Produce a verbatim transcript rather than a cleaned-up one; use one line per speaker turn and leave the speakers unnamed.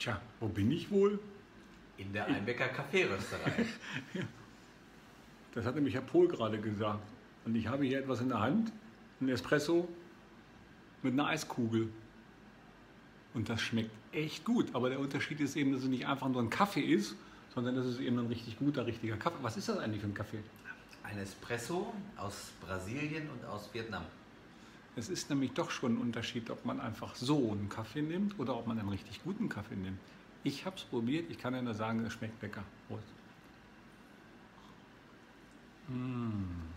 Tja, wo bin ich wohl?
In der Einbecker Kaffeerösterei.
Ja. Das hat nämlich Herr Pohl gerade gesagt. Und ich habe hier etwas in der Hand, ein Espresso mit einer Eiskugel. Und das schmeckt echt gut. Aber der Unterschied ist eben, dass es nicht einfach nur ein Kaffee ist, sondern dass es eben ein richtig guter, richtiger Kaffee. Was ist das eigentlich für ein Kaffee?
Ein Espresso aus Brasilien und aus Vietnam.
Es ist nämlich doch schon ein Unterschied, ob man einfach so einen Kaffee nimmt oder ob man einen richtig guten Kaffee nimmt. Ich habe es probiert, ich kann ja nur sagen, es schmeckt lecker. Prost. Mmh.